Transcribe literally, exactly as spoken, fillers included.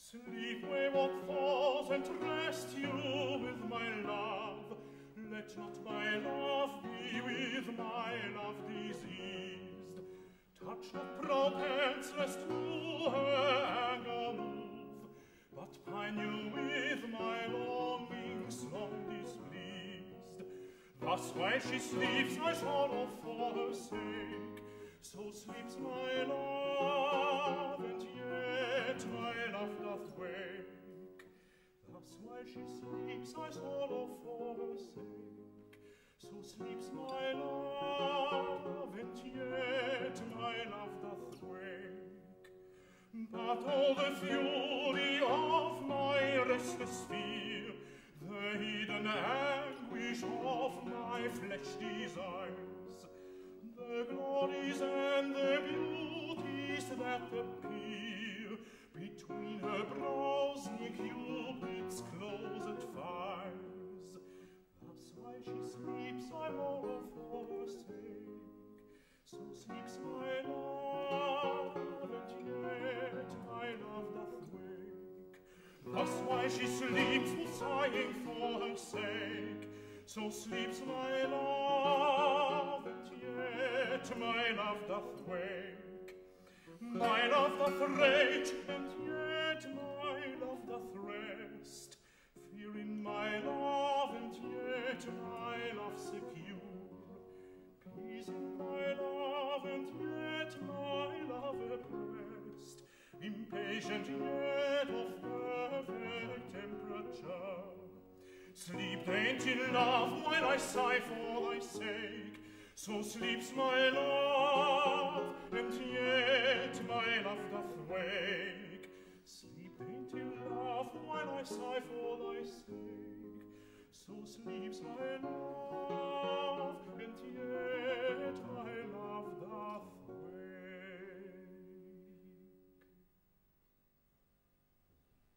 Sleep, wayward thought, and rest you with my love. Let not my love be with my love diseased. Touch not proud hands, lest to her anger move, but pine you with my longings long displeased. Thus while she sleeps I sorrow for her sake, so sleeps my love, and yet my love doth wake. Thus while she sleeps I sorrow for her sake, so sleeps my love, and yet my love doth wake. But all the fury of my restless fear, the hidden anguish of my flesh desires, the glories and the beauties that appear between her brows near Cupid's closet fires. Thus while she sleeps I mourn for her sake, so sleeps my love, and yet my love doth wake. Thus while she sleeps, sighing for her sake, so sleeps my love, and yet my love doth wake. My love doth rage, and yet my love doth rest, fearing my love, and yet my love secure, pleasing my love, and yet my love oppressed, impatient yet of perfect temperature. Sleep, dainty love, while I sigh for thy sake, so sleeps my love, and yet my love doth wake. Sleep, dainty love, while I sigh for thy sake, so sleeps my love.